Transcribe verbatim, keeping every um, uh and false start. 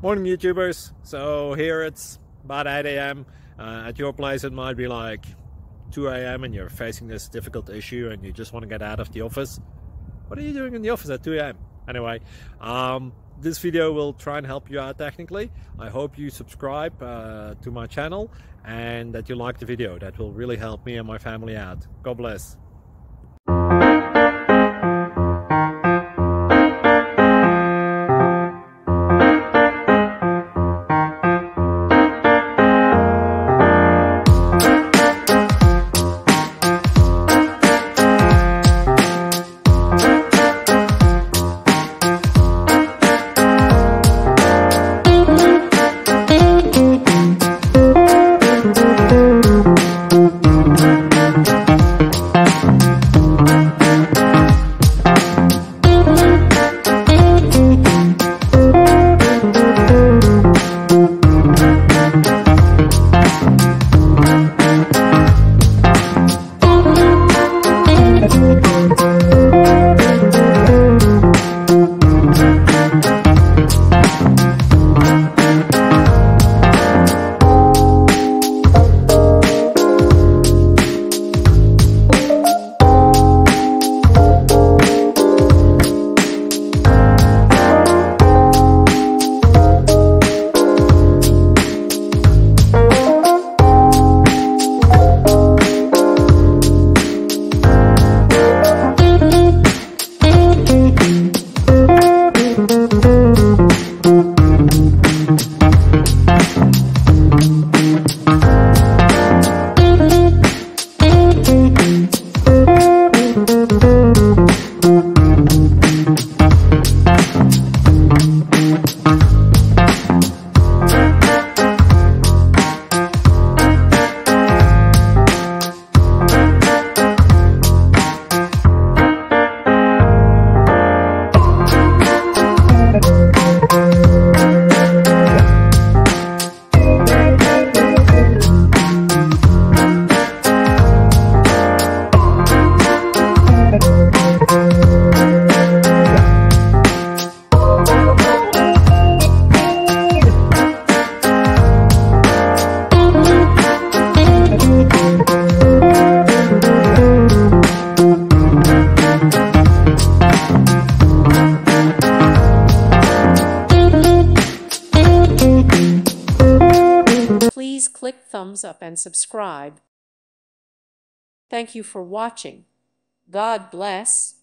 Morning YouTubers. So here it's about eight A M Uh, at your place it might be like two A M and you're facing this difficult issue and you just want to get out of the office. What are you doing in the office at two A M? Anyway, um, this video will try and help you out technically. I hope you subscribe uh, to my channel and that you like the video. That will really help me and my family out. God bless. Please click thumbs up and subscribe. Thank you for watching. God bless.